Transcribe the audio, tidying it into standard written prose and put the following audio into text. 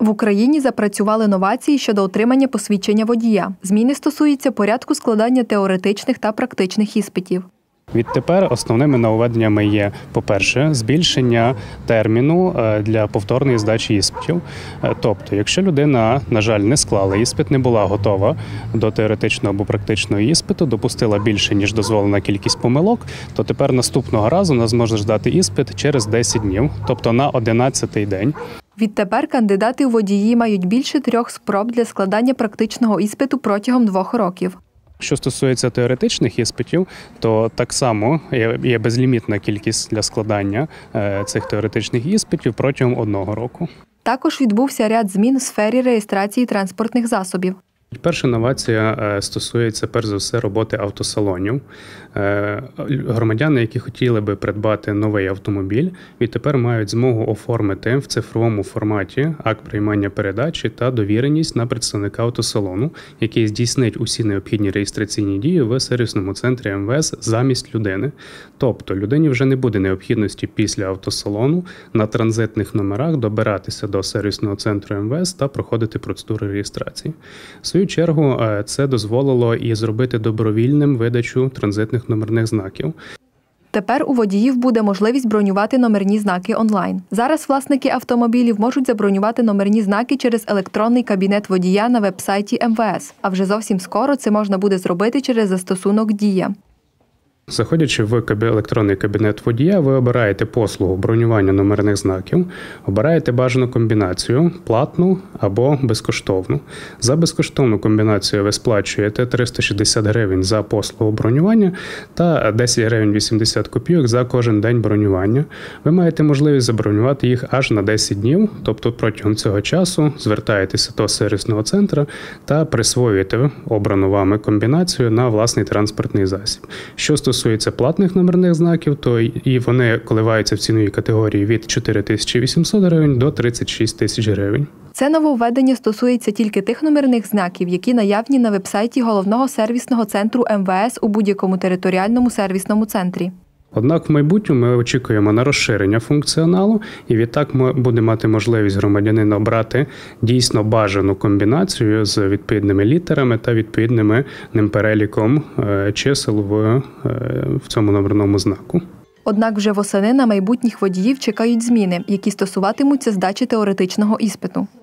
В Україні запрацювали новації щодо отримання посвідчення водія. Зміни стосуються порядку складання теоретичних та практичних іспитів. Відтепер основними нововведеннями є, по-перше, збільшення терміну для повторної здачі іспитів. Тобто, якщо людина, на жаль, не склала іспит, не була готова до теоретичного або практичного іспиту, допустила більше, ніж дозволена кількість помилок, то тепер наступного разу вона зможе здати іспит через 10 днів, тобто на 11-й день. Відтепер кандидати у водії мають більше 3 спроб для складання практичного іспиту протягом 2 років. Що стосується теоретичних іспитів, то так само є безлімітна кількість для складання цих теоретичних іспитів протягом 1 року. Також відбувся ряд змін у сфері реєстрації транспортних засобів. Перша новація стосується, перш за все, роботи автосалонів. Громадяни, які хотіли би придбати новий автомобіль, відтепер мають змогу оформити в цифровому форматі акт приймання передачі та довіреність на представника автосалону, який здійснить усі необхідні реєстраційні дії в сервісному центрі МВС замість людини. Тобто людині вже не буде необхідності після автосалону на транзитних номерах добиратися до сервісного центру МВС та проходити процедуру реєстрації. В свою чергу, це дозволило і зробити добровільним видачу транзитних номерних знаків. Тепер у водіїв буде можливість бронювати номерні знаки онлайн. Зараз власники автомобілів можуть забронювати номерні знаки через електронний кабінет водія на веб-сайті МВС, а вже зовсім скоро це можна буде зробити через застосунок «Дія». Заходячи в електронний кабінет водія, ви обираєте послугу бронювання номерних знаків, обираєте бажану комбінацію – платну або безкоштовну. За безкоштовну комбінацію ви сплачуєте 360 гривень за послугу бронювання та 10 гривень 80 копійок за кожен день бронювання. Ви маєте можливість забронювати їх аж на 10 днів, тобто протягом цього часу звертаєтеся до сервісного центру та присвоюєте обрану вами комбінацію на власний транспортний засіб. Що стосується платних номерних знаків, то і вони коливаються в ціновій категорії від 4800 гривень до 36 тисяч гривень. Це нововведення стосується тільки тих номерних знаків, які наявні на веб-сайті Головного сервісного центру МВС у будь-якому територіальному сервісному центрі. Однак в майбутньому ми очікуємо на розширення функціоналу, і відтак ми будемо мати можливість громадянина обрати дійсно бажану комбінацію з відповідними літерами та відповідним переліком чисел в цьому номерному знаку. Однак вже восени на майбутніх водіїв чекають зміни, які стосуватимуться здачі теоретичного іспиту.